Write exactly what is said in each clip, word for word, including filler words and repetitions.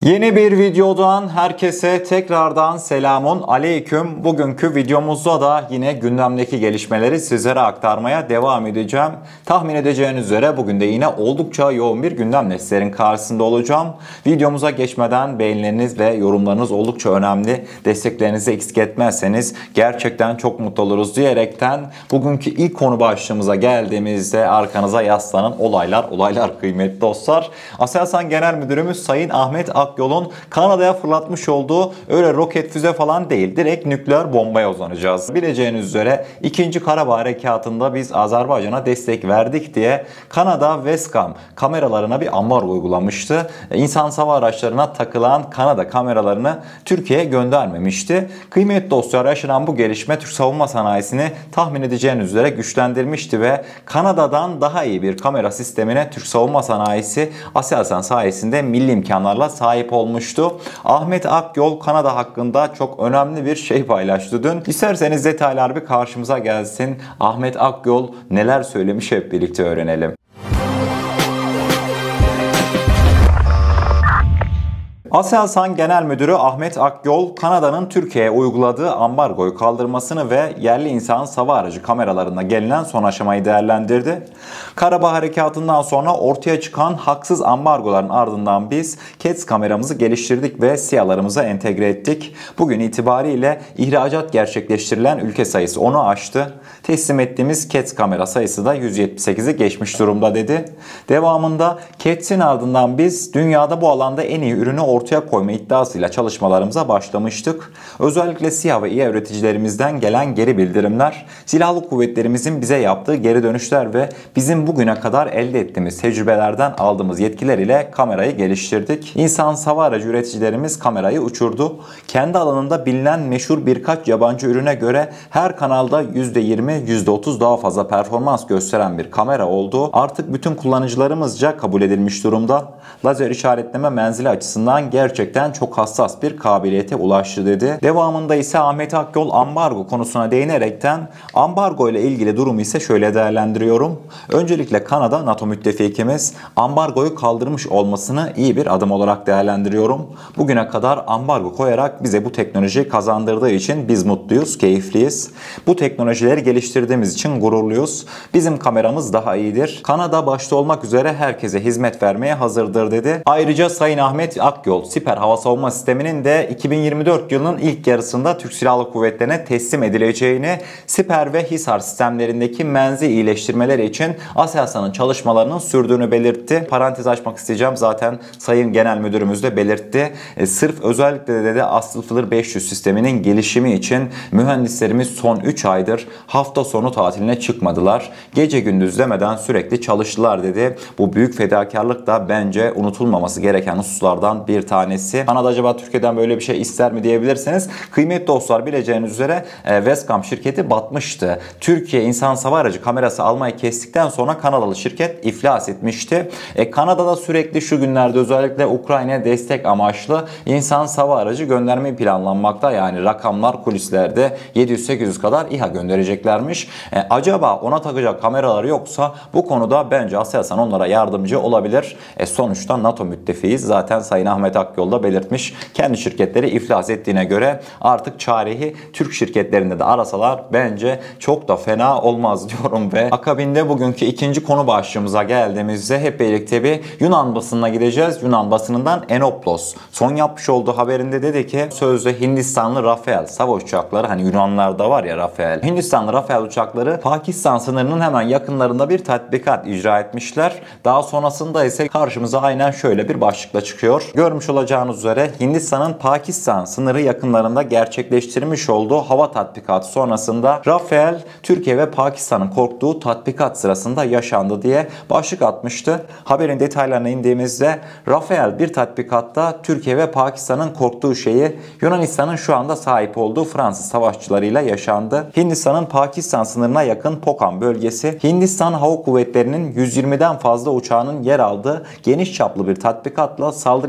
Yeni bir videodan herkese tekrardan selamun aleyküm. Bugünkü videomuzda da yine gündemdeki gelişmeleri sizlere aktarmaya devam edeceğim. Tahmin edeceğiniz üzere bugün de yine oldukça yoğun bir gündemle sizlerin karşısında olacağım. Videomuza geçmeden beğenileriniz ve yorumlarınız oldukça önemli. Desteklerinizi eksik etmezseniz gerçekten çok mutlu oluruz diyerekten bugünkü ilk konu başlığımıza geldiğimizde arkanıza yaslanın olaylar olaylar kıymetli dostlar. Aselsan Genel Müdürümüz Sayın Ahmet Akyol'un Kanada'ya fırlatmış olduğu öyle roket füze falan değil, direkt nükleer bombaya uzanacağız. Bileceğiniz üzere ikinci Karabağ Harekatı'nda biz Azerbaycan'a destek verdik diye Kanada Westcam kameralarına bir ambargo uygulamıştı. İnsan hava araçlarına takılan Kanada kameralarını Türkiye'ye göndermemişti. Kıymetli dostlar, yaşanan bu gelişme Türk savunma sanayisini tahmin edeceğiniz üzere güçlendirmişti ve Kanada'dan daha iyi bir kamera sistemine Türk savunma sanayisi Aselsan sayesinde milli imkanlarla sahip olmuştu. Ahmet Akyol Kanada hakkında çok önemli bir şey paylaştı dün. İsterseniz detaylar bir karşımıza gelsin. Ahmet Akyol neler söylemiş hep birlikte öğrenelim. Aselsan Genel Müdürü Ahmet Akyol, Kanada'nın Türkiye'ye uyguladığı ambargoyu kaldırmasını ve yerli insan hava aracı kameralarında gelinen son aşamayı değerlendirdi. Karabağ Harekatı'ndan sonra ortaya çıkan haksız ambargoların ardından biz C A T S kameramızı geliştirdik ve SİHA'larımıza entegre ettik. Bugün itibariyle ihracat gerçekleştirilen ülke sayısı onu aştı. Teslim ettiğimiz C A T S kamera sayısı da yüz yetmiş sekizi geçmiş durumda dedi. Devamında C A T S'in ardından biz dünyada bu alanda en iyi ürünü ortaya koyma iddiasıyla çalışmalarımıza başlamıştık. Özellikle SİHA ve İHA üreticilerimizden gelen geri bildirimler, silahlı kuvvetlerimizin bize yaptığı geri dönüşler ve bizim bugüne kadar elde ettiğimiz tecrübelerden aldığımız yetkiler ile kamerayı geliştirdik. İnsan hava aracı üreticilerimiz kamerayı uçurdu. Kendi alanında bilinen meşhur birkaç yabancı ürüne göre her kanalda yüzde yirmi yüzde otuz daha fazla performans gösteren bir kamera oldu. Artık bütün kullanıcılarımızca kabul edilmiş durumda. Lazer işaretleme menzili açısından gerçekten çok hassas bir kabiliyete ulaştı dedi. Devamında ise Ahmet Akyol ambargo konusuna değinerekten ambargo ile ilgili durumu ise şöyle değerlendiriyorum. Öncelikle Kanada NATO müttefikimiz, ambargoyu kaldırmış olmasını iyi bir adım olarak değerlendiriyorum. Bugüne kadar ambargo koyarak bize bu teknolojiyi kazandırdığı için biz mutluyuz, keyifliyiz. Bu teknolojileri geliştirdiğimiz için gururluyuz. Bizim kameramız daha iyidir. Kanada başta olmak üzere herkese hizmet vermeye hazırdır dedi. Ayrıca Sayın Ahmet Akyol, Siper Hava Savunma Sistemi'nin de iki bin yirmi dört yılının ilk yarısında Türk Silahlı Kuvvetleri'ne teslim edileceğini, Siper ve Hisar sistemlerindeki menzil iyileştirmeleri için Aselsan'ın çalışmalarının sürdüğünü belirtti. Parantez açmak isteyeceğim. Zaten Sayın Genel Müdürümüz de belirtti. E, sırf özellikle de, de Asılfılır beş yüz sisteminin gelişimi için mühendislerimiz son üç aydır hafta sonu tatiline çıkmadılar. Gece gündüz demeden sürekli çalıştılar dedi. Bu büyük fedakarlık da bence unutulmaması gereken hususlardan bir tanesi. Kanada acaba Türkiye'den böyle bir şey ister mi diyebilirsiniz. Kıymetli dostlar, bileceğiniz üzere e, Westcam şirketi batmıştı. Türkiye insan hava aracı kamerası almayı kestikten sonra Kanadalı şirket iflas etmişti. E, Kanada'da sürekli şu günlerde özellikle Ukrayna'ya destek amaçlı insan hava aracı göndermeyi planlanmakta. Yani rakamlar kulislerde yedi yüz sekiz yüz kadar İHA göndereceklermiş. E, acaba ona takacak kameralar yoksa bu konuda bence Aselsan onlara yardımcı olabilir. E, sonuçta NATO müttefiğiz. Zaten Sayın Ahmet Akyol da belirtmiş. Kendi şirketleri iflas ettiğine göre artık çareyi Türk şirketlerinde de arasalar bence çok da fena olmaz diyorum ve akabinde bugünkü ikinci konu başlığımıza geldiğimizde hep birlikte bir Yunan basınına gideceğiz. Yunan basınından Enoplos son yapmış olduğu haberinde dedi ki sözde Hindistanlı Rafael savaş uçakları, hani Yunanlarda var ya Rafael, Hindistanlı Rafael uçakları Pakistan sınırının hemen yakınlarında bir tatbikat icra etmişler. Daha sonrasında ise karşımıza aynen şöyle bir başlıkla çıkıyor. Görmüş olacağınız üzere Hindistan'ın Pakistan sınırı yakınlarında gerçekleştirmiş olduğu hava tatbikatı sonrasında Rafael Türkiye ve Pakistan'ın korktuğu tatbikat sırasında yaşandı diye başlık atmıştı. Haberin detaylarına indiğimizde Rafael bir tatbikatta Türkiye ve Pakistan'ın korktuğu şeyi Yunanistan'ın şu anda sahip olduğu Fransız savaşçılarıyla yaşandı. Hindistan'ın Pakistan sınırına yakın Pokan bölgesi, Hindistan Hava Kuvvetleri'nin yüz yirmiden fazla uçağının yer aldığı geniş çaplı bir tatbikatla saldırı yetenekleri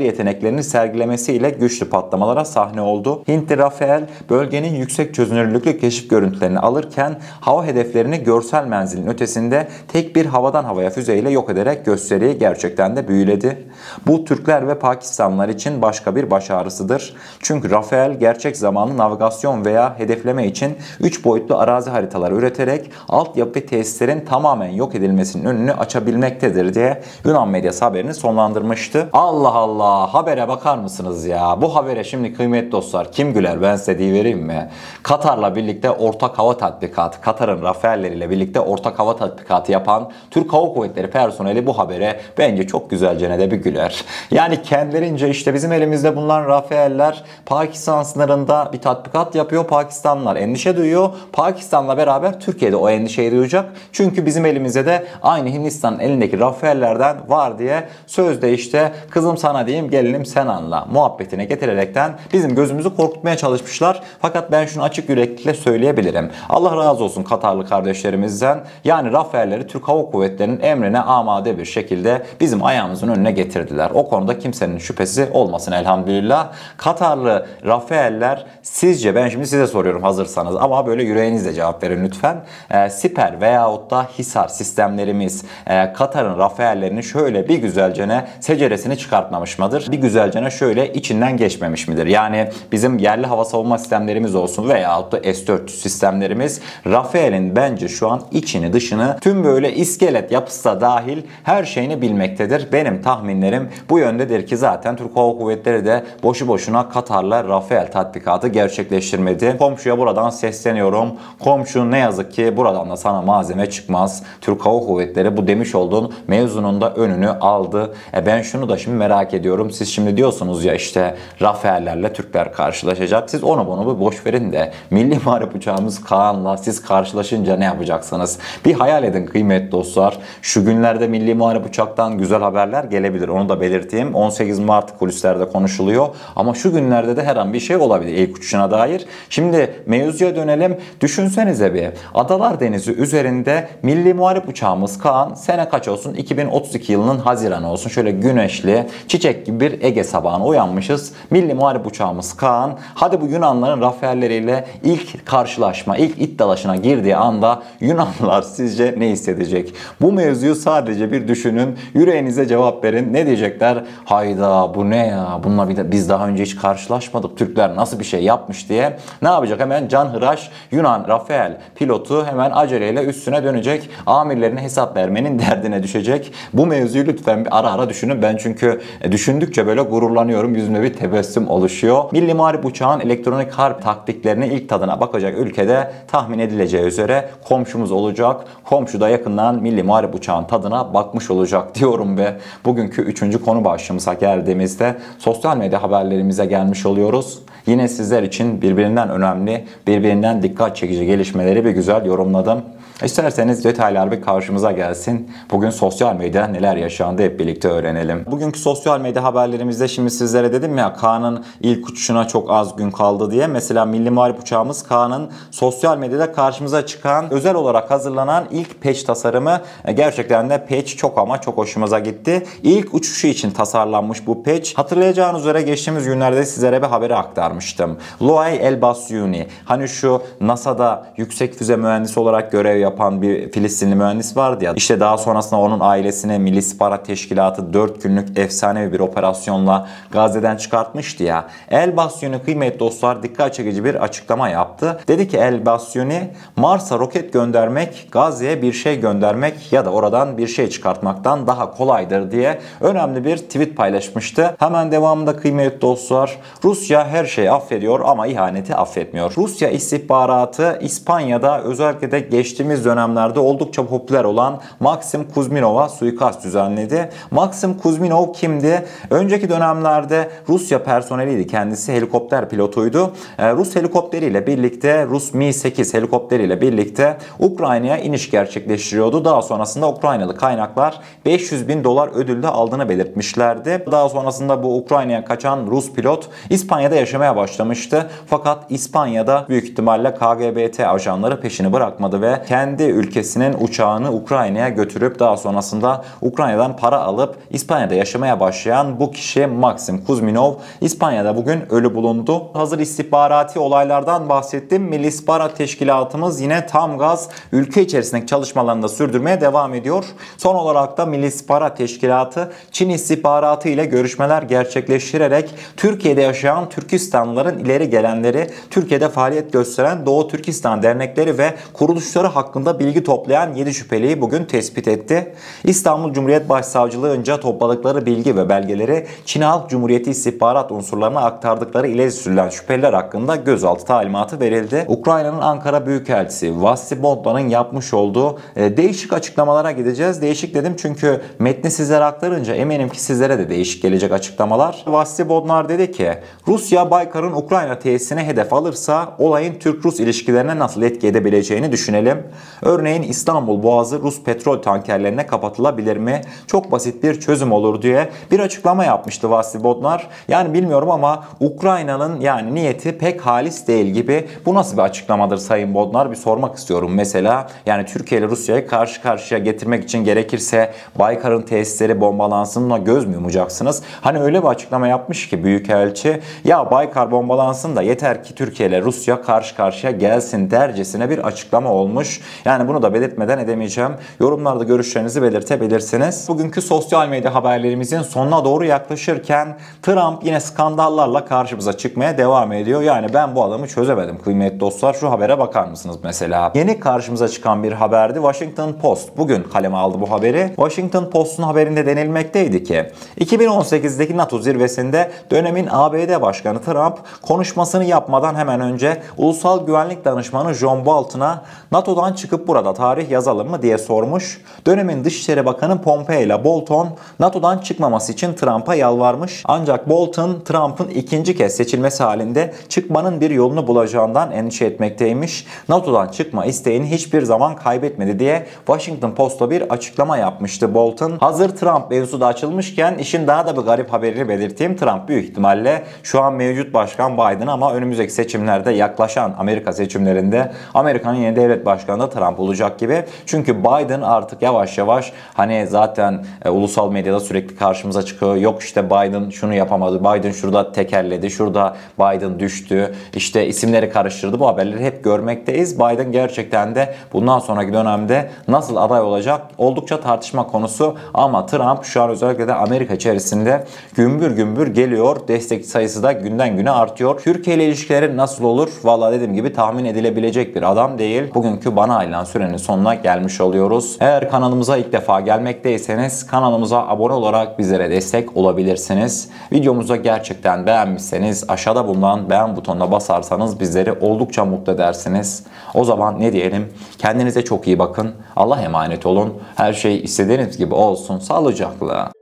yeteneklerini sergilemesiyle güçlü patlamalara sahne oldu. Hintli Rafael bölgenin yüksek çözünürlüklü keşif görüntülerini alırken hava hedeflerini görsel menzilin ötesinde tek bir havadan havaya füzeyle yok ederek gösteriyi gerçekten de büyüledi. Bu Türkler ve Pakistanlılar için başka bir baş ağrısıdır. Çünkü Rafael gerçek zamanlı navigasyon veya hedefleme için üç boyutlu arazi haritaları üreterek altyapı tesislerin tamamen yok edilmesinin önünü açabilmektedir diye Yunan medyası haberini sonlandırmıştı. Allah Allah, habere bakar mısınız ya? Bu habere şimdi kıymetli dostlar kim güler, ben size deyivereyim mi? Katar'la birlikte ortak hava tatbikatı, Katar'ın Rafael'leriyle birlikte ortak hava tatbikatı yapan Türk Hava Kuvvetleri personeli bu habere bence çok güzelce ne de bir güler. Yani kendilerince işte bizim elimizde bulunan Rafael'ler Pakistan sınırında bir tatbikat yapıyor. Pakistanlılar endişe duyuyor. Pakistan'la beraber Türkiye'de o endişeyi duyacak. Çünkü bizim elimizde de aynı Hindistan'ın elindeki Rafael'lerden var diye sözde işte kızım sana diyeyim gelinim sen anla muhabbetine getirerekten bizim gözümüzü korkutmaya çalışmışlar. Fakat ben şunu açık yüreklilikle söyleyebilirim. Allah razı olsun Katarlı kardeşlerimizden. Yani Rafael'leri Türk Hava Kuvvetleri'nin emrine amade bir şekilde bizim ayağımızın önüne getirdiler. O konuda kimsenin şüphesi olmasın elhamdülillah. Katarlı Rafael'ler sizce, ben şimdi size soruyorum hazırsanız ama böyle yüreğinizle cevap verin lütfen. E, Siper veyahut da Hisar sistemlerimiz e, Katar'ın Rafael'lerini şöyle bir güzelcene seceresini çıkartmamış mıdır? Bir güzelcene şöyle içinden geçmemiş midir? Yani bizim yerli hava savunma sistemlerimiz olsun veyahut da S dört yüz sistemlerimiz Rafael'in bence şu an içini dışını tüm böyle iskelet yapısı da dahil her şeyini bilmektedir. Benim tahminlerim bu yöndedir ki zaten Türk Hava Kuvvetleri de boşu boşuna Katar'la Rafael tatbikatı gerçekleştirmedi. Komşuya buradan sesleniyorum. Komşu ne yazık ki buradan da sana malzeme çıkmaz. Türk Hava Kuvvetleri bu demiş olduğun mevzunun da önünü aldı. E ben şunu da şimdi merak ediyorum. Siz şimdi diyorsunuz ya işte Rafael'lerle Türkler karşılaşacak. Siz onu bunu bir boş verin de milli muharip uçağımız Kaan'la siz karşılaşınca ne yapacaksınız? Bir hayal edin kıymetli dostlar. Şu günlerde milli muharip uçaktan güzel haberler gelebilir. Onu da belirteyim. on sekiz Mart kulislerde konuşuluyor. Ama şu günlerde de her an bir şey olabilir ilk uçuşuna dair. Şimdi mevzuya dönelim. Düşünsenize bir. Adalar Denizi üzerinde milli muharip uçağımız Kaan sene kaç olsun? iki bin otuz iki yılının Haziranı olsun. Şöyle güneşli, çiçek gibi bir Ege sabahına uyanmışız. Milli muharip uçağımız Kaan. Hadi bu Yunanların Rafael'leriyle ilk karşılaşma, ilk it dalaşına girdiği anda Yunanlılar sizce ne hissedecek? Bu mevzuyu sadece bir düşünün. Yüreğinize cevap verin. Ne diyecekler? Hayda bu ne ya? Bununla bir de biz daha önce hiç karşılaşmadık. Türkler nasıl bir şey yapmış diye. Ne yapacak? Hemen canhıraş Yunan Rafael pilotu hemen aceleyle üstüne dönecek. Amirlerine hesap vermenin derdine düşecek. Bu mevzuyu lütfen bir ara ara düşünün. Ben çünkü düşündükçe böyle gururlanıyorum. Yüzümde bir tebessüm oluşuyor. Milli Muharip uçağın elektronik harp taktiklerine ilk tadına bakacak ülkede tahmin edileceği üzere komşumuz olacak. Komşu da yakından Milli Muharip uçağın tadına bakmış olacak diyorum ve bugünkü üçüncü konu başlığımıza geldiğimizde sosyal medya haberlerimize gelmiş oluyoruz. Yine sizler için birbirinden önemli, birbirinden dikkat çekici gelişmeleri bir güzel yorumladım. İsterseniz detaylar bir karşımıza gelsin. Bugün sosyal medyada neler yaşandı hep birlikte öğrenelim. Bugünkü sosyal medya haberlerimizde şimdi sizlere dedim ya Kaan'ın ilk uçuşuna çok az gün kaldı diye. Mesela milli muharip uçağımız Kaan'ın sosyal medyada karşımıza çıkan özel olarak hazırlanan ilk patch tasarımı gerçekten de patch çok ama çok hoşumuza gitti. İlk uçuşu için tasarlanmış bu patch. Hatırlayacağınız üzere geçtiğimiz günlerde sizlere bir haberi aktarmıştım. Loay El-Basyuni hani şu NASA'da yüksek füze mühendisi olarak görev yapan yapan bir Filistinli mühendis vardı ya. İşte daha sonrasında onun ailesine Milli İstihbarat Teşkilatı dört günlük efsanevi bir operasyonla Gazze'den çıkartmıştı ya. El-Basyuni kıymetli dostlar dikkat çekici bir açıklama yaptı. Dedi ki El-Basyuni Mars'a roket göndermek Gazze'ye bir şey göndermek ya da oradan bir şey çıkartmaktan daha kolaydır diye önemli bir tweet paylaşmıştı. Hemen devamında kıymetli dostlar Rusya her şeyi affediyor ama ihaneti affetmiyor. Rusya istihbaratı İspanya'da özellikle de geçtiğimiz dönemlerde oldukça popüler olan Maxim Kuzminov'a suikast düzenledi. Maxim Kuzminov kimdi? Önceki dönemlerde Rusya personeliydi. Kendisi helikopter pilotuydu. Ee, Rus helikopteriyle birlikte Rus Mi sekiz helikopteriyle birlikte Ukrayna'ya iniş gerçekleştiriyordu. Daha sonrasında Ukraynalı kaynaklar beş yüz bin dolar ödül de aldığını belirtmişlerdi. Daha sonrasında bu Ukrayna'ya kaçan Rus pilot İspanya'da yaşamaya başlamıştı. Fakat İspanya'da büyük ihtimalle K G B T ajanları peşini bırakmadı ve kendi kendi ülkesinin uçağını Ukrayna'ya götürüp daha sonrasında Ukrayna'dan para alıp İspanya'da yaşamaya başlayan bu kişi Maxim Kuzminov İspanya'da bugün ölü bulundu. Hazır istihbarati olaylardan bahsettim. Milli İstihbarat Teşkilatımız yine tam gaz ülke içerisindeki çalışmalarını da sürdürmeye devam ediyor. Son olarak da Milli İstihbarat Teşkilatı Çin istihbaratı ile görüşmeler gerçekleştirerek Türkiye'de yaşayan Türkistanlıların ileri gelenleri, Türkiye'de faaliyet gösteren Doğu Türkistan dernekleri ve kuruluşları hakkında bilgi toplayan yedi şüpheliyi bugün tespit etti. İstanbul Cumhuriyet Başsavcılığı'nca topladıkları bilgi ve belgeleri Çin Halk Cumhuriyeti istihbarat unsurlarına aktardıkları ileri sürülen şüpheliler hakkında gözaltı talimatı verildi. Ukrayna'nın Ankara Büyükelçisi Vassili Bondman'ın yapmış olduğu e, değişik açıklamalara gideceğiz. Değişik dedim çünkü metni sizlere aktarınca eminim ki sizlere de değişik gelecek açıklamalar. Vassili Bondman dedi ki Rusya Baykar'ın Ukrayna tesisine hedef alırsa olayın Türk-Rus ilişkilerine nasıl etki edebileceğini düşünelim. Örneğin İstanbul Boğazı Rus petrol tankerlerine kapatılabilir mi? Çok basit bir çözüm olur diye bir açıklama yapmıştı Vassili Bondman. Yani bilmiyorum ama Ukrayna'nın yani niyeti pek halis değil gibi. Bu nasıl bir açıklamadır Sayın Bondman? Bir sormak istiyorum mesela. Yani Türkiye ile Rusya'yı karşı karşıya getirmek için gerekirse Baykar'ın tesisleri bombalansın, buna göz mü yumacaksınız? Hani öyle bir açıklama yapmış ki Büyükelçi ya Baykar bombalansın da yeter ki Türkiye ile Rusya karşı karşıya gelsin dercesine bir açıklama olmuş. Yani bunu da belirtmeden edemeyeceğim. Yorumlarda görüşlerinizi belirtebilirsiniz. Bugünkü sosyal medya haberlerimizin sonuna doğru yaklaşırken Trump yine skandallarla karşımıza çıkmaya devam ediyor. Yani ben bu adamı çözemedim kıymetli dostlar. Şu habere bakar mısınız mesela? Yeni karşımıza çıkan bir haberdi. Washington Post bugün kaleme aldı bu haberi. Washington Post'un haberinde denilmekteydi ki iki bin on sekizdeki NATO zirvesinde dönemin A B D Başkanı Trump konuşmasını yapmadan hemen önce Ulusal Güvenlik Danışmanı John Bolton'a NATO'dan çıkıp burada tarih yazalım mı diye sormuş. Dönemin Dışişleri Bakanı Pompeo ile Bolton NATO'dan çıkmaması için Trump'a yalvarmış. Ancak Bolton Trump'ın ikinci kez seçilmesi halinde çıkmanın bir yolunu bulacağından endişe etmekteymiş. NATO'dan çıkma isteğini hiçbir zaman kaybetmedi diye Washington Post'a bir açıklama yapmıştı Bolton. Hazır Trump mevzusu da açılmışken işin daha da bir garip haberini belirteyim. Trump büyük ihtimalle şu an mevcut başkan Biden ama önümüzdeki seçimlerde yaklaşan Amerika seçimlerinde Amerika'nın yeni devlet başkanı da Trump olacak gibi. Çünkü Biden artık yavaş yavaş hani zaten e, ulusal medyada sürekli karşımıza çıkıyor. Yok işte Biden şunu yapamadı. Biden şurada tekerledi. Şurada Biden düştü. İşte isimleri karıştırdı. Bu haberleri hep görmekteyiz. Biden gerçekten de bundan sonraki dönemde nasıl aday olacak oldukça tartışma konusu. Ama Trump şu an özellikle de Amerika içerisinde gümbür gümbür geliyor. Destek sayısı da günden güne artıyor. Türkiye ile ilişkileri nasıl olur? Vallahi dediğim gibi tahmin edilebilecek bir adam değil. Bugünkü bana ayrılan sürenin sonuna gelmiş oluyoruz. Eğer kanalımıza ilk defa gelmekteyseniz kanalımıza abone olarak bizlere destek olabilirsiniz. Videomuzu gerçekten beğenmişseniz aşağıda bulunan beğen butonuna basarsanız bizleri oldukça mutlu edersiniz. O zaman ne diyelim? Kendinize çok iyi bakın. Allah'a emanet olun. Her şey istediğiniz gibi olsun. Sağlıcakla.